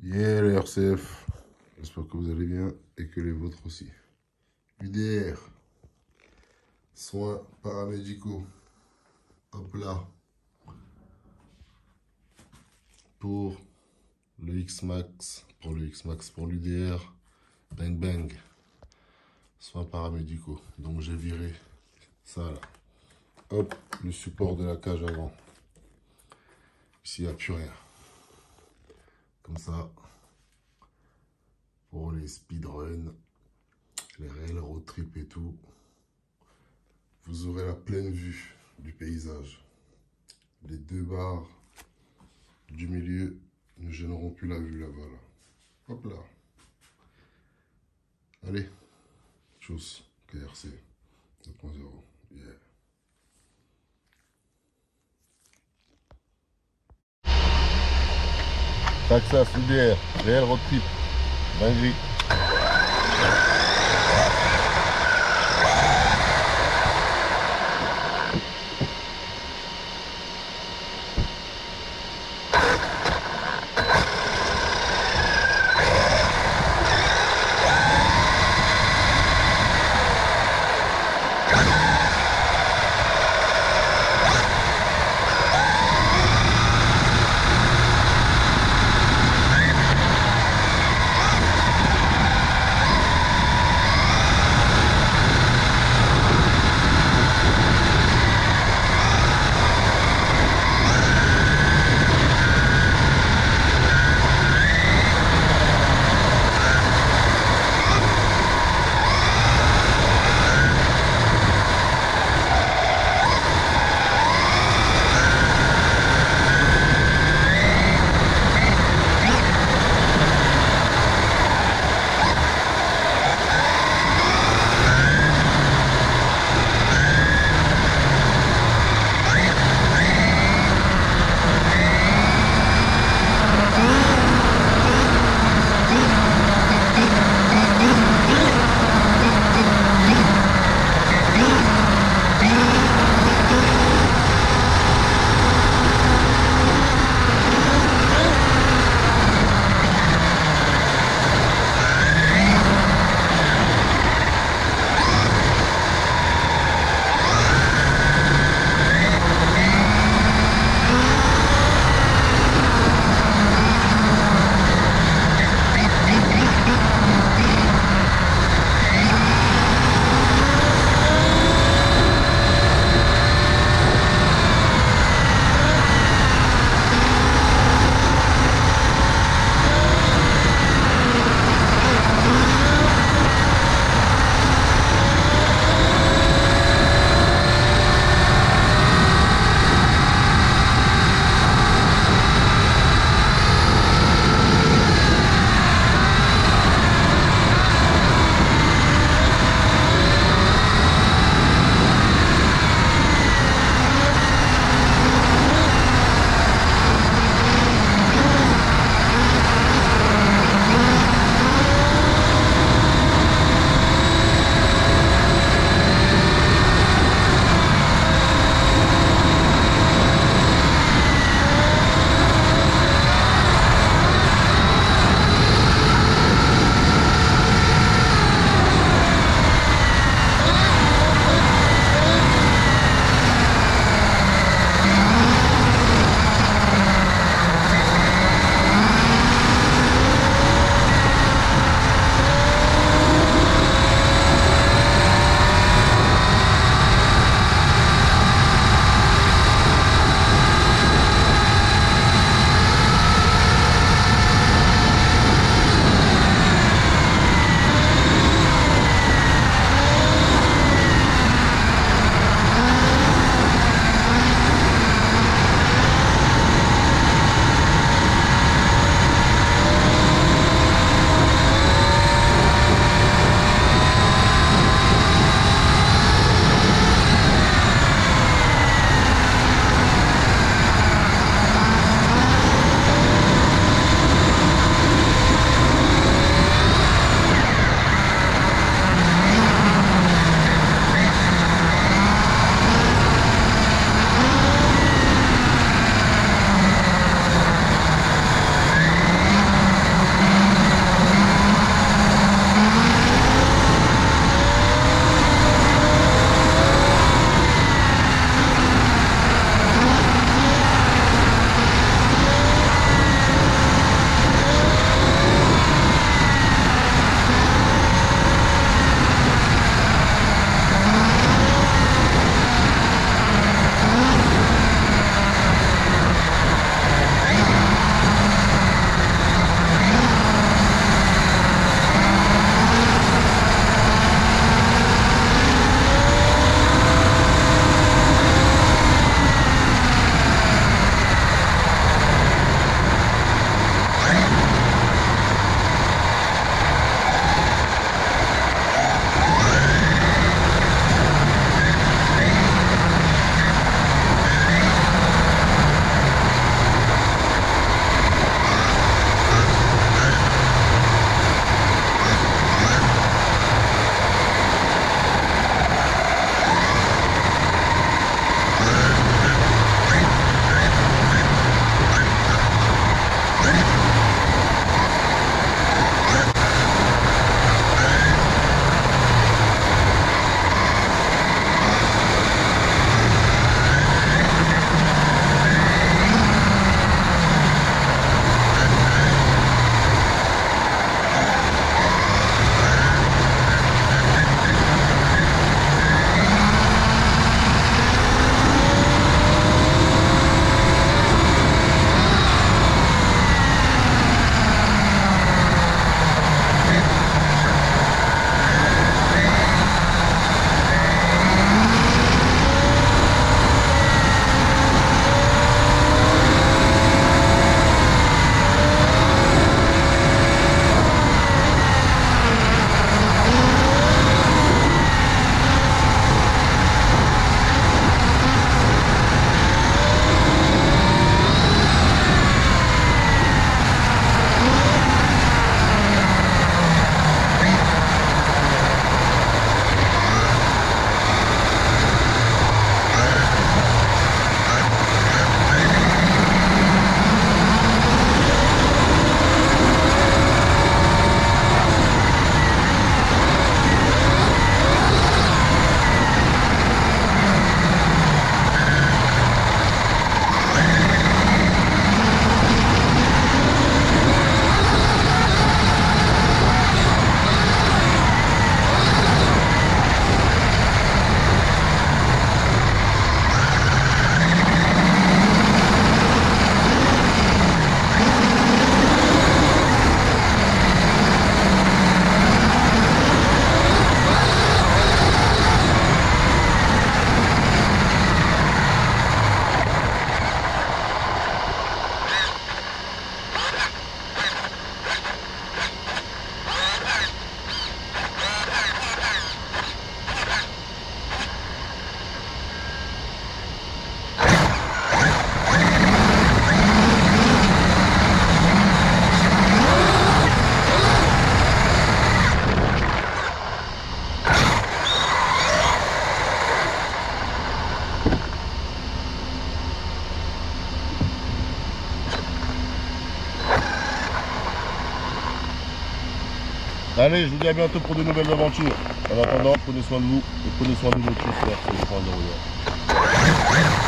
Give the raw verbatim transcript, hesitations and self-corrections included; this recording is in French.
Yeah, le R C F. J'espère que vous allez bien et que les vôtres aussi. U D R. Soins paramédicaux. Hop là. Pour le X-Max. Pour le X-Max. Pour l'U D R. Bang bang. Soins paramédicaux. Donc j'ai viré ça là. Hop, le support de la cage avant. Ici, il n'y a plus rien. Comme ça. Pour les speedruns, les réels road trip et tout, vous aurez la pleine vue du paysage. Les deux barres du milieu ne gêneront plus la vue là-bas. Là. Hop là. Allez, chose, K R C deux point zéro. Yeah. Texas, U D R, réel road trip, dinguerie. Allez, je vous dis à bientôt pour de nouvelles aventures. En attendant, prenez soin de vous et prenez soin de votre chauffeur, c'est le point zéro.